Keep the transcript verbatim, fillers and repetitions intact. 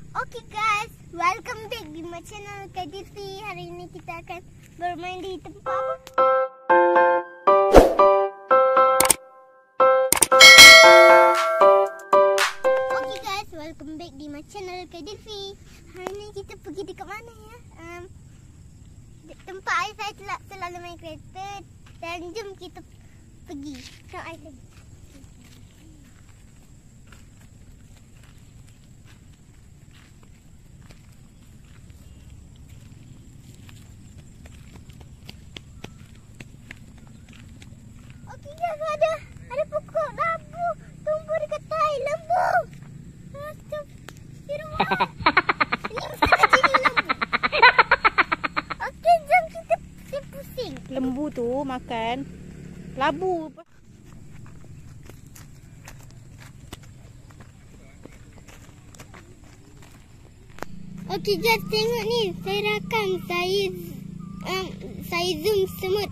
Okay guys, welcome back di my channel Kak Dirti. Hari ini kita akan bermain di tempat apa? Okay guys, welcome back di my channel Kak Dirti. Hari ini kita pergi dekat mana ya? Um, tempat ayah saya sel- selalu main kereta. Dan jom kita pergi. Tengok ayah saya. Okey guys, ada ada pokok lambu tumbuh dekat tai lembu. Astagfirullah. Ini mesti jadi lembu. Okey, jom kita pusing-pusing. Lembu tu makan labu. Okey guys, tengok ni. Saya rakam. Saya um, saya zoom semut